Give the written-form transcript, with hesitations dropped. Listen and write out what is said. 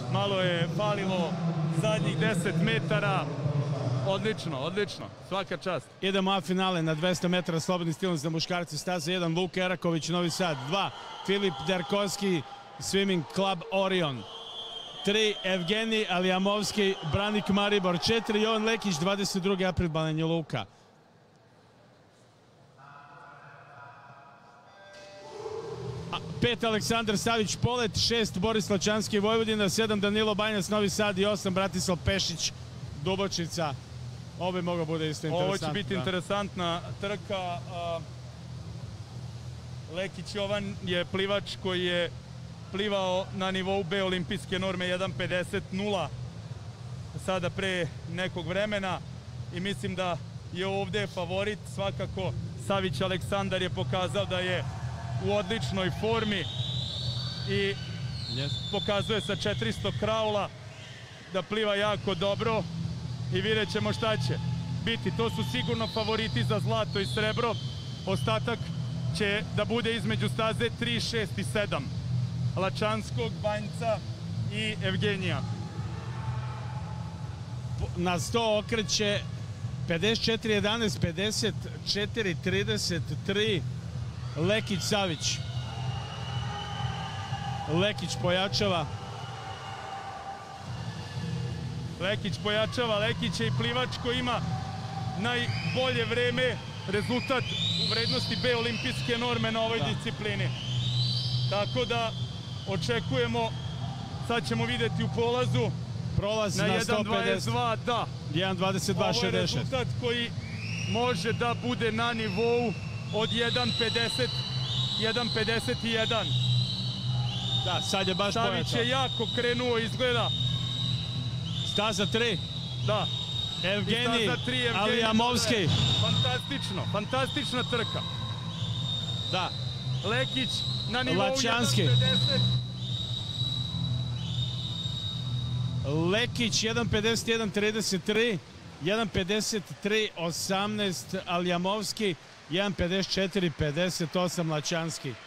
malo je falilo zadnjih 10 metara. Odlično, odlično, svaka čast. Idemo a finale na 200 metara slobodni stilom za muškarci. Staza 1, Vuk Eraković, Novi Sad. 2, Filip Derkovski, Swimming Club Orion. 3, Evgenij Aljamovski, Branik Maribor. 4, Jovan Lekić, 22. april, Banja Luka. 5, Aleksandar Savić, Polet. 6, Boris Lačanski, Vojvodina. 7, Danilo Banjac, Novi Sad. I 8, Bratislav Pešić, Dubočica. Ovo bi moglo bude isto interesantno. Ovo će biti interesantna trka. Lekić Jovan je plivač koji je plivao na nivou B olimpijske norme 1.50.0 sada pre nekog vremena i mislim da je ovde favorit. Svakako Savić Aleksandar je pokazao da je u odličnoj formi i pokazuje sa 400 kraula da pliva jako dobro i vidjet ćemo šta će biti. To su sigurno favoriti za zlato i srebro. Ostatak će da bude između staze 3, 6 i 7. Lačanskog, Banjca i Evgenija. Na 100 okreće 54-11, 54-33, Lekić Savić. Lekić pojačava. Lekić pojačava, Lekić je i plivač koji ima najbolje vreme, rezultat u vrednosti B olimpijske norme na ovoj disciplini. Tako da očekujemo, sad ćemo videti u polazu, prolaz na 1.22, da. 1.22.60. Ovo je rezultat koji može da bude na nivou od 1.50, 1.51. Da, sad je baš pojačao. Savić je jako krenuo, izgleda. Staza 3. Da. Evgenij Aljamovski. Fantastično, fantastična trka. Da. Lekić na nivou Lačanski. 1.50. Lekić 1.51.33, 1.53.18 Aljamovski, 1.54.58 Lačanski.